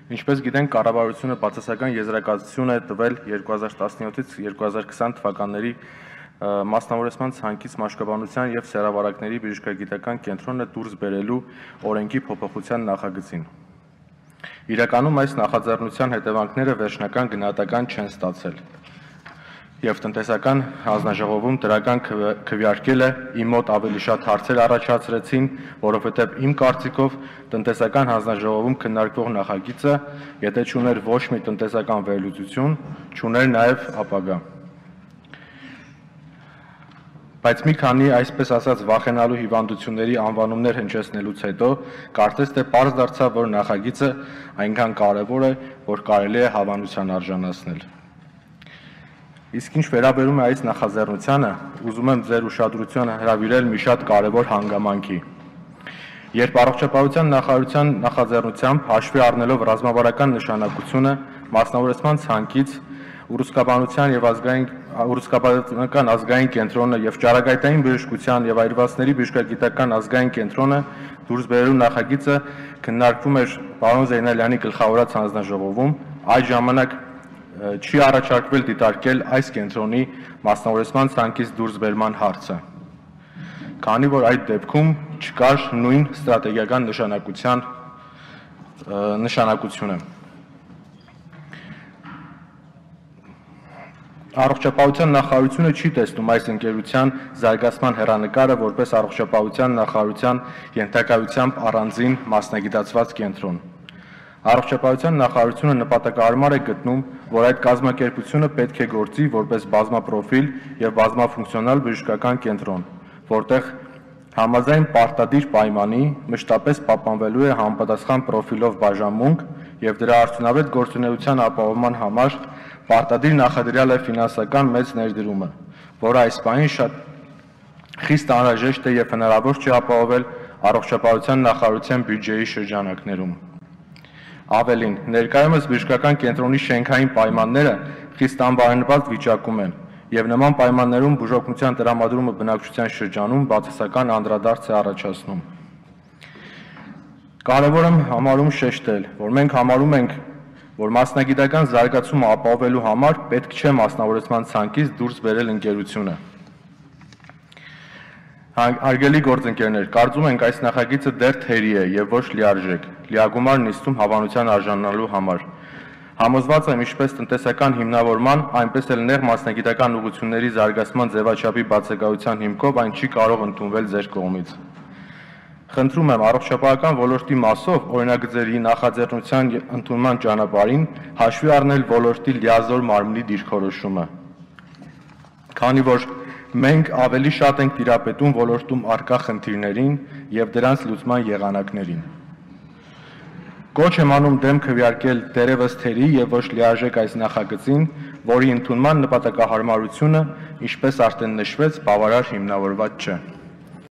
Ինչպես գիտենք, կառավարությունը բացասական եզրակացություն է տվել 2017-ից 2020 թվականների մասնավորեցման ցանկից մաշկաբանության և սեռավարակների բժշկագիտական կենտրոնը դուրս բերելու օրենքի փոփոխության նախագծին։ Իրականում այս նախաձեռնության հետևանքները վերջնական գնահատական չեն ստացել, և տնտեսական հանձնաժողովում դրական քվեարկելը իմ մոտ ավելի շատ հարցեր առաջացրեցին, որովհետև իմ կարծիքով տնտեսական հանձնաժողովում քննարկվող նախագիծը, եթե չուներ ոչ մի տնտեսական վերլուծություն, չուներ նաև ապագա։ Բայց մի քանի, այսպես ասած, վախենալու հիվանդությունների անվանումներ հնչեցնելուց հետո կարծես թե պարզ դարձավ, որ նախագիծը այնքան կարևոր է, որ կարելի է հավանության արժանացնել։ Իսկ ինչ վերաբերում է այս նախաձեռնությանը, ուզում եմ ձեր ուշադրությունը հրավիրել մի շատ կարևոր հանգամանքի։ Երբ առողջապահության նախարարության նախաձեռնությամբ հաշվի առնելով ռազմավարական նշանակությունը, մասնավորեցման ցանկից Ուռուցքաբանական ազգային կենտրոնը և ճարագայթային բժշկության և այրվածքների բժշկագիտական ազգային կենտրոնը դուրս բերելու նախագիծը քննարկվում էր պարոն Զեյնալյանի գլխավորած հանձնաժողովում, այդ ժամանակ չի առաջարկվել դիտարկել այս կենտրոնի մասնավորեցման ցանկից դուրսբերման հարցը, քանի որ այդ դեպքում չկար նույն ստրատեգիական նշանակությունը։ Առողջապահության նախարարությունը չի տեսնում այս ընկերության զարգացման հեռանկարը որպես առողջապահության նախարարության ենթակայությամբ առանձին մասնագիտացված կենտրոն։ Առողջապահության նախարարությունը նպատակահարմար է գտնում, որ այդ կազմակերպությունը պետք է գործի որպես բազմապրոֆիլ և բազմաֆունկցիոնալ բժշկական կենտրոն, որտեղ համաձայն պարտադիր պայմանի մշտապես պահպանվելու է համապատասխան պրոֆիլով բաժանմունք և դրա արդյունավետ գործունեության ապահովման համար պարտադիր նախադրյալ է ֆինանսական մեծ ներդրումը, որը այս պահին խիստ անհրաժեշտ է և հնարավոր չի ապահովել առողջապահության նախարարության բյուջեի շրջանակներում։ Ավելին, ներկայումս բժշկական կենտրոնի շենքային պայմանները խիստ անբարենպաստ վիճակում են, և նման պայմաններում բուժօգնության տրամադրումը բնակչության շրջանում բացասական անդրադարձ է առաջացնում։ Կարևոր եմ համարում շեշտել, որ մենք համարում ենք, որ մասնագիտական զարգացումը ապահովելու համար պետք չէ մասնավորեցման ցանկից դուրս բերել ընկերությունը։ Հարգելի գործընկերներ, կարծում ենք այս նախագիծը դեռ թերի է և ոչ լիարժեք, լիագումար նիստում հավանության արժանանալու համար։ Համոզված եմ ինչպես տնտեսական հիմնավորման, այնպես էլ նեղ մասնագիտական ուղղությունների զարգացման ձևաչափի բացակայության հիմքով այն չի կարող ընդունվել ձեր կողմից։ Խնդրում եմ առողջապահական ոլորտի մասով օրինագծերի նախաձեռնության ընդունման ճանապարհին հաշվի առնել ոլորտի լիազոր մարմնի դիրքորոշումը, քանի որ մենք ավելի շատ ենք տիրապետում ոլորտում առկա խնդիրներին և դրանց լուծման եղանակներին։ Կոչ եմ անում դեմ քվեարկել դեռևս թերի և ոչ լիարժեք այս նախագծին, որի ընդունման նպատակահարմարությունը, ինչպես արդեն նշվեց, բավարար հիմնավորված չէ։